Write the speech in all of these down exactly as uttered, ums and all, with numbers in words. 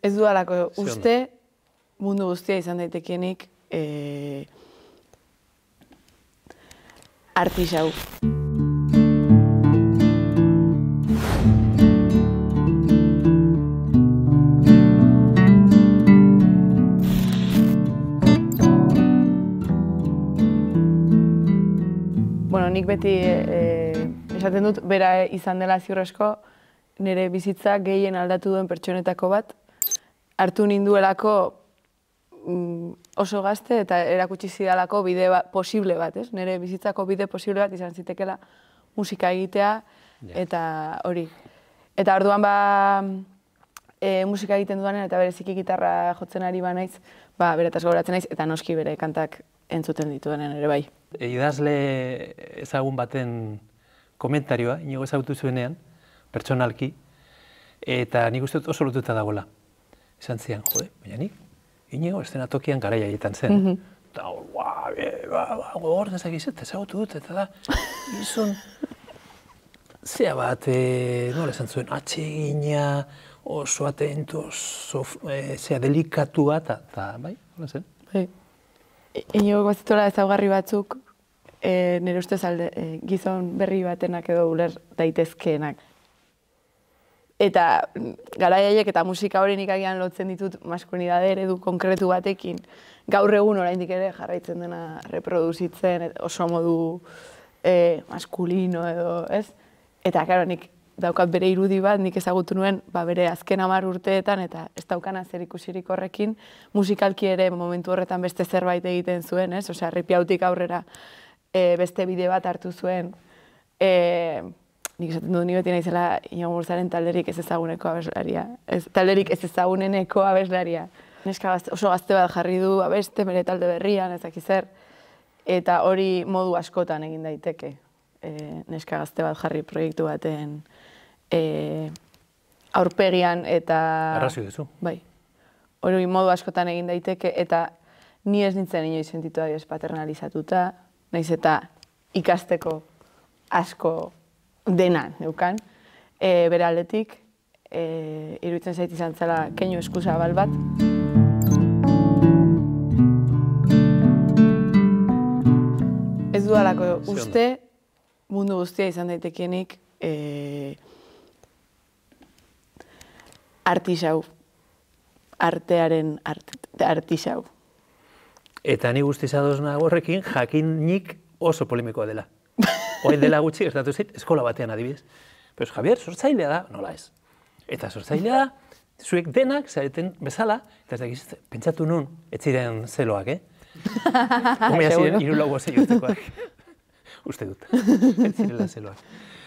Ez dudalako uste mundu guztia izan daitekienik artisau. Bueno, nik beti esaten dut, bera izan dela ziurresko, nire bizitza gehien aldatu duen pertsonetako bat, hartu ninduelako oso gazte eta erakutsi zidalako bide posible bat, ez? Nire bizitzako bide posible bat izan zitekela musika egitea eta hori. Eta orduan ba musika egiten dudanen eta bereziki gitarra jotzen ari ba naiz, ba beretaz gogoratzen naiz eta noski bere kantak entzuten dituenen ere bai. Idazle ezagun baten komentarioa, inigo ezagutu zuenean, pertsonalki, eta nik uste oso lotuta dagoela. Esan zian, jode, baina nik, inigo eszenatokian garaia egiten zen. Eta hor, hor, ezagizet, ezagutu dut, eta da, izun, zea bat, nola esan zuen, atsegina, oso atentu, zea delikatu bat, eta bai, nola zen? Bai. Inigo bazitola ezaugarri batzuk, nire ustez gizon berri batenak edo uler daitezkeenak. Eta garai haiek eta musika hori nik agian lotzen ditut maskulinidade eredu konkretu batekin. Gaur egun oraindik ere jarraitzen dena reproduzitzen oso modu maskulino edo, ez? Eta, claro, nik daukat bere irudi bat, nik ezagutu nuen bere azken hamar urteetan eta ez daukana zer ikusirik horrekin, musikalki ere momentu horretan beste zerbait egiten zuen, ez? Osea, Ripiautik aurrera beste bide bat hartu zuen. Nik esaten dut, ni beti naizela Iñigo Murzaren talderik ez ezaguneko abeslaria. Talderik ez ezaguneneko abeslaria. Neska oso gazte bat jarri du abeste, bere talde berrian, ezaki zer. Eta hori modu askotan egin daiteke. Neska gazte bat jarri proiektu baten aurpegian eta... Arrazio duzu. Bai. Hori modu askotan egin daiteke eta ni ez nintzen inoiz sentitu adibidez paternalizatuta, naiz eta ikasteko asko dena neukan, bere aldetik, iruditzen zait izan zela keinu eskuzabal bat. Ez dudalako uste mundu guztia izan daitekienik artisau, artearen artisau. Eta ni guztiz ados nago horrekin jakinik oso polemikoa dela. Oain dela gutxi gertatu zait, eskola batean adibidez. Pero Javier, sortzailea da, nola ez. Eta sortzailea da, zuek denak zareten bezala, eta ez dakiz, pentsatu nun, ez ziren zeloak, eh? Homea ziren, hiru lau gozei ustekoak. Uste dut, ez zirela zeloak.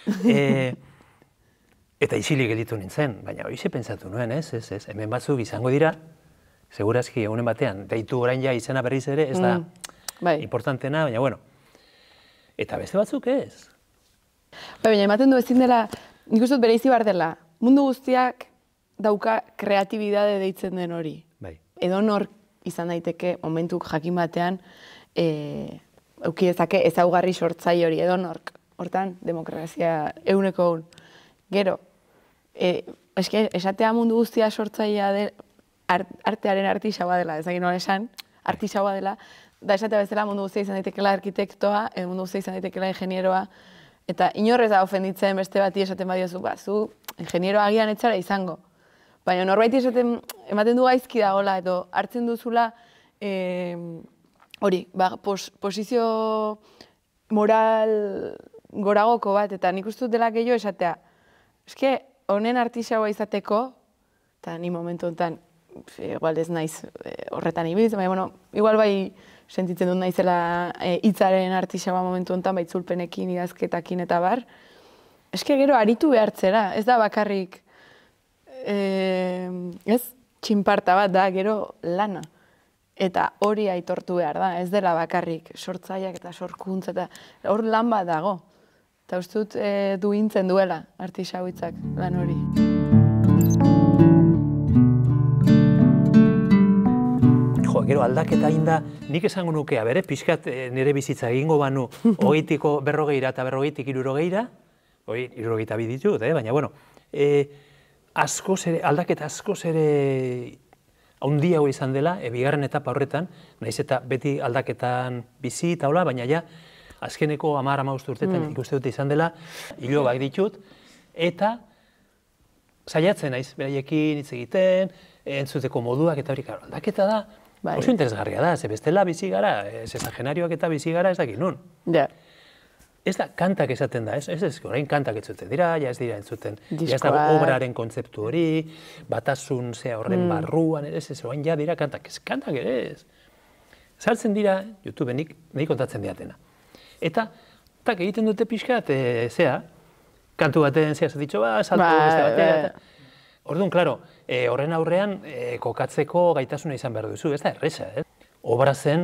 Eta isilik gelditu nintzen, baina hoize pentsatu nuen, ez, ez, ez. Hemen batzuk izango dira, segurazki egunen batean, deitu orain ja izena berriz ere, ez da importantena, baina bueno. Eta beste batzuk ez. Baina ematen du ezin dela, nik uste dut bereizi behar dela, mundu guztiak dauka kreatibidade deitzen den hori. Edo nor izan daiteke momentuk jakin batean euki dezake ezaugarri sortzaile hori, edo nork. Hortan, demokrazia euneko egun. Gero, esatea mundu guztia sortzailea artearen artisaua dela, ezagin nola esan, artisaua dela, da esatea bezala mundu guztia izan daitekela arkitektoa, mundu guztia izan daitekela ingenieroa, eta inorrez da ofenditzen beste bati esaten badiozu, ba, zu ingenieroa agian etzara izango. Baina norbait esaten, ematen du gaizki dagoela, edo hartzen duzula, hori, posizio moral goragoko bat, eta nik uste dut dela gehiago esatea. Eske, honen artisaua izateko, eta ni momentu honetan, igual ez naiz horretan ibiliz, baina, bueno, igual bai sentitzen dut naizela hitzaren artisaua momentu honetan, bai itzulpenekin, idazketakin eta bar. Eske gero aritu behartzera, ez da bakarrik, ez, txinparta bat da, gero lana. Eta hori aitortu behar da, ez dela bakarrik sortzaileak eta sorkuntza, eta hor lan bat dago. Eta uste dut duintzen duela artisau hitzak lan hori. Jo, gero aldaketa inda, nik esango nukea, bere, pixkat nire bizitza egingo banu, hogeitiko berrogeira eta berrogeitik irurogeira, hori irurogeita bi ditut, baina, bueno, askoz ere, aldaketa askoz ere handiago izan dela, e, bigarren etapa horretan, nahiz eta beti aldaketan bizi eta hola, baina ja, azkeneko hamar hamabost urtetan mm. ikuste dut izan dela, hilobak ditut, eta saiatzen naiz, beraiekin hitz egiten, entzuteko moduak eta hori, aldaketa da, bai. Oso interesgarria da, ze bestela bizi gara, sesagenarioak eta bizi gara ez dakit nun. Ja. Ez da, kantak esaten da, ez, ez, ez, orain kantak entzuten dira, ja ez dira entzuten, ja ez da obraren kontzeptu hori, batasun zea horren mm. barruan, ez, ez, orain ja dira kantak, ez, kantak ere ez. Saltzen dira, YouTube nik, nahi kontatzen diatena. Eta, tak egiten dute pixkat, e, zea, kantu baten zea zatitxo, ba, saltu ba, beste batea. Ba. Orduan, klaro, e, horren aurrean e, kokatzeko gaitasuna izan behar duzu, ez da erresa, ez? Obra zen,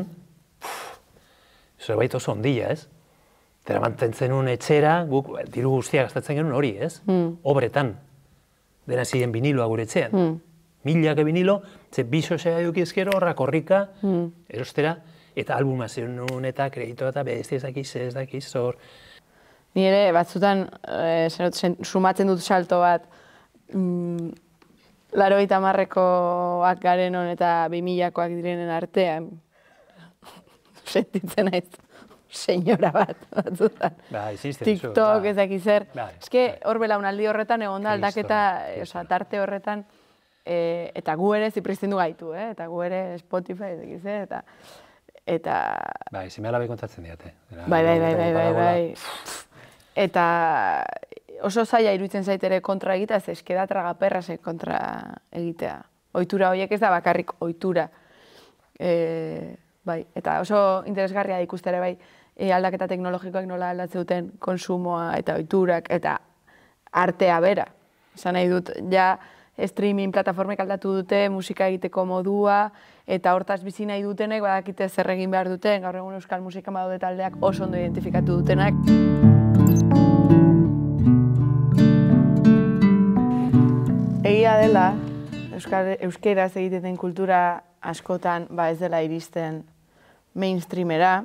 zerbait oso ondila, ez? Tera mantentzen un etxera, guk diru guztia gastatzen genuen hori, ez? Mm. Obretan, dena ziren biniloa gure etxean. Mm. Milak vinilo, ze biso zea edukizkero, horra korrika, mm. erostera, eta albuma zenun eta kredito eta beste ez dakiz, ez dakiz, zor. Ni ere, batzutan, e, sumatzen dut salto bat, mm, laro eta marrekoak garenon eta bimilakoak direnen artean, sentitzen naiz. Senyora bat, batzutan. Ba, existen, TikTok, ba. Ez dakiz zer. Ba, es que hor belaunaldi horretan, egon da aldaketa, oza, tarte horretan, e, eta gu ere zipriztindu gaitu, eh? Eta gu ere Spotify, ez dakiz zer, eta... eta... Bai, zime alabe kontatzen diate. Bai, bai, bai, bai, bai, bai. Eta oso zaila iruditzen zaitere kontra egitea, ez eskeda tragaperrasek kontra egitea. Ohitura horiek ez da bakarrik ohitura. E, bai, eta oso interesgarria da ikustere bai, e, aldaketa teknologikoak nola aldatze duten konsumoa eta ohiturak eta artea bera. Esan nahi dut, ja streaming plataformek aldatu dute, musika egiteko modua, eta hortaz bizi nahi dutenek badakite zer egin behar duten, gaur egun euskal musika badaude taldeak oso ondo identifikatu dutenak. Egia dela, euskeraz egiten den kultura askotan ba ez dela iristen mainstreamera,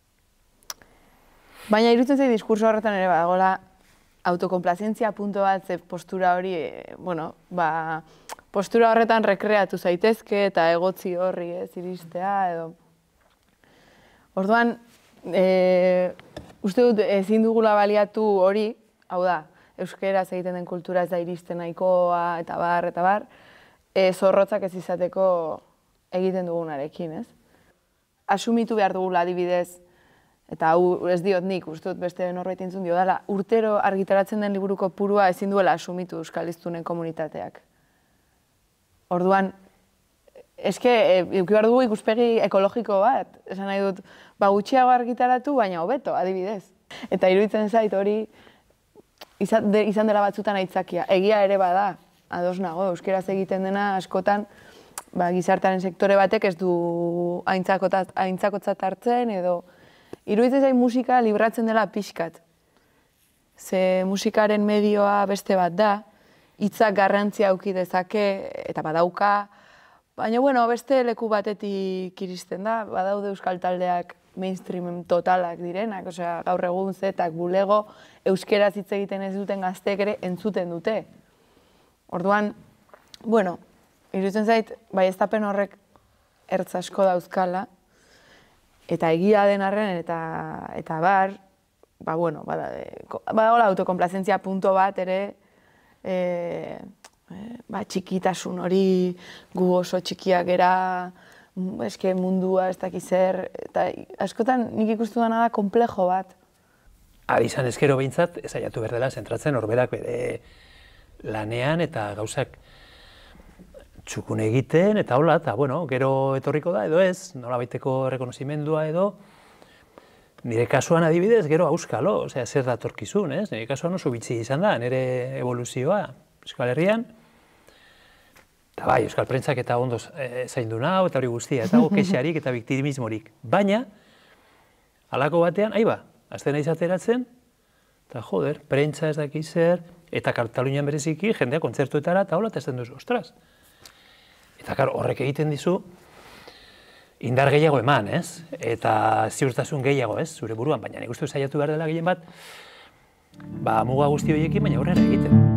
baina iruditzen zait diskurso horretan ere badagoela autokonplazientzia punto bat, ze postura hori, bueno, ba, postura horretan rekreatu zaitezke eta egotzi horri ez iristea edo. Orduan, e, uste dut ezin dugula baliatu hori, hau da, euskeraz egiten den kultura ez da iristen nahikoa eta bar, eta bar, e, zorrotzak ez izateko egiten dugunarekin, ez? Asumitu behar dugula adibidez, eta hau ez diot nik, uste dut beste norbait entzun dio dela, urtero argitaratzen den liburuko purua ezin duela asumitu euskal hiztunen komunitateak. Orduan, eske, eduki behar dugu ikuspegi ekologiko bat, esan nahi dut, ba gutxiago argitaratu, baina hobeto, adibidez. Eta iruditzen zait hori izan dela batzutan aitzakia. Egia ere bada, ados nago, euskeraz egiten dena askotan, ba, gizartearen sektore batek ez du aintzakotzat hartzen edo iruditzen zait musika libratzen dela pixkat. Ze musikaren medioa beste bat da, hitzak garrantzia auki dezake eta badauka, baina bueno, beste leku batetik iristen da, badaude euskal taldeak mainstream totalak direnak, osea, gaur egun zetak bulego euskeraz hitz egiten ez duten gazteek ere entzuten dute. Orduan, bueno, iruditzen zait, baieztapen horrek ertz asko dauzkala, eta egia den arren eta, eta bar, ba, bueno, badagoela autokonplazentzia punto bat ere, e, e, ba, txikitasun hori, gu oso txikiak era, eske mundua ez dakiz zer, eta askotan nik ikustu dena da komplejo bat. Adizan eskero behintzat, ez aiatu behar dela zentratzen horberak bere lanean eta gauzak txukun egiten, eta hola, eta bueno, gero etorriko da edo ez, nolabaiteko rekonozimendua edo, nire kasuan adibidez, gero auskalo, osea, zer datorkizun, ez? Nire kasuan oso bitxi izan da, nire evoluzioa Euskal Herrian, eta bai, Euskal Prentsak eta ondo zaindu nau, eta hori guztia, ez dago kexarik eta biktimismorik. Baina, halako batean, ahi ba, azten naiz ateratzen, eta joder, prentsa ez dakiz zer, eta Katalunian bereziki, jendea kontzertuetara, eta hola, eta ez den duzu, ostras. Eta horrek egiten dizu, indar gehiago eman, ez? Eta ziurtasun gehiago, ez? Zure buruan, baina nik uste saiatu behar dela gehien bat, ba, muga guzti horiekin, baina aurrera egiten.